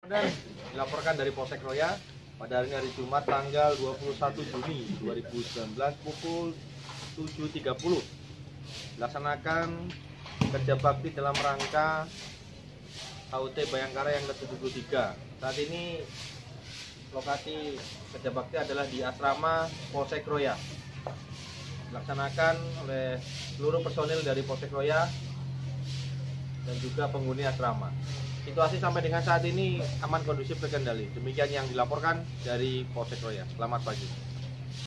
Dan dilaporkan dari Polsek Roya pada hari Jumat tanggal 21 Juni 2019 pukul 7.30 dilaksanakan kerja bakti dalam rangka HUT Bayangkara yang ke-73. Saat ini lokasi kerja bakti adalah di asrama Polsek Roya. Dilaksanakan oleh seluruh personil dari Polsek Roya dan juga penghuni asrama. Situasi sampai dengan saat ini aman, kondusif, terkendali. Demikian yang dilaporkan dari Polsek Roya. Selamat pagi.